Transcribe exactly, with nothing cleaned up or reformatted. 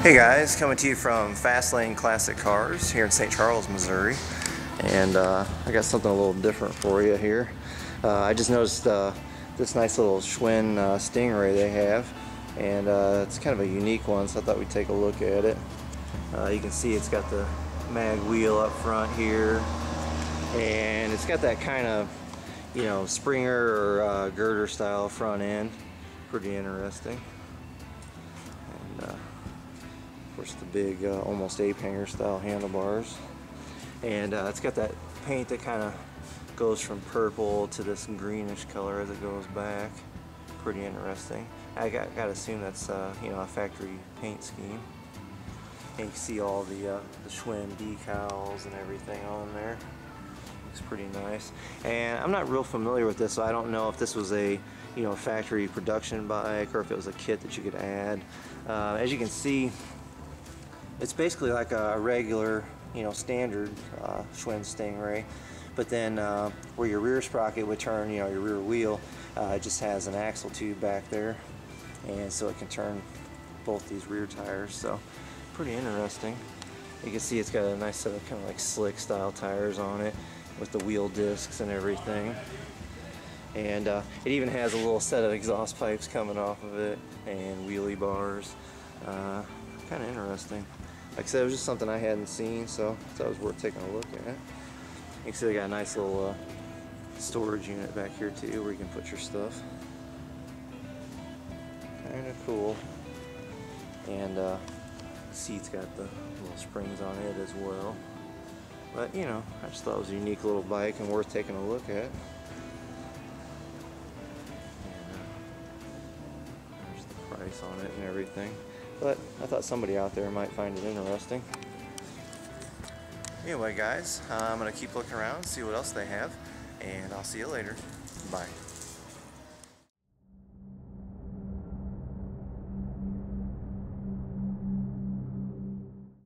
Hey guys, coming to you from Fast Lane Classic Cars here in Saint Charles, Missouri, and uh, I got something a little different for you here. Uh, I just noticed uh, this nice little Schwinn uh, Stingray they have, and uh, it's kind of a unique one, so I thought we'd take a look at it. Uh, you can see it's got the mag wheel up front here, and it's got that kind of, you know, Springer or uh, girder style front end. Pretty interesting. And, uh, of course, the big uh, almost ape hanger style handlebars, and uh, it's got that paint that kind of goes from purple to this greenish color as it goes back. Pretty interesting. I got, got to assume that's uh, you know, a factory paint scheme. And you can see all the uh, the Schwinn decals and everything on there. Looks pretty nice. And I'm not real familiar with this, so I don't know if this was a you know factory production bike or if it was a kit that you could add. Uh, as you can see, it's basically like a regular, you know, standard uh, Schwinn Stingray, but then uh, where your rear sprocket would turn, you know, your rear wheel, uh, it just has an axle tube back there, and so it can turn both these rear tires. So pretty interesting. You can see it's got a nice set of kind of like slick style tires on it with the wheel discs and everything, and uh, it even has a little set of exhaust pipes coming off of it and wheelie bars. Uh, kind of interesting. Like I said, it was just something I hadn't seen, so I thought it was worth taking a look at. You can see they got a nice little uh, storage unit back here too, where you can put your stuff. Kind of cool. And uh, the seat's got the little springs on it as well. But you know, I just thought it was a unique little bike and worth taking a look at. And uh, there's the price on it and everything. But I thought somebody out there might find it interesting. Anyway guys, uh, I'm going to keep looking around, see what else they have, and I'll see you later. Bye.